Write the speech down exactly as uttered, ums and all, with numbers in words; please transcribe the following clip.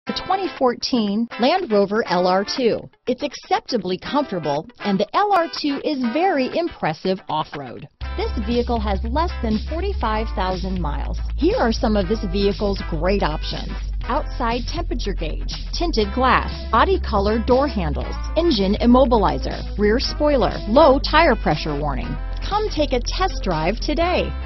The twenty fourteen Land Rover L R two. It's acceptably comfortable, and the L R two is very impressive off-road. This vehicle has less than forty-five thousand miles. Here are some of this vehicle's great options: outside temperature gauge, tinted glass, body color door handles, engine immobilizer, rear spoiler, low tire pressure warning. Come take a test drive today.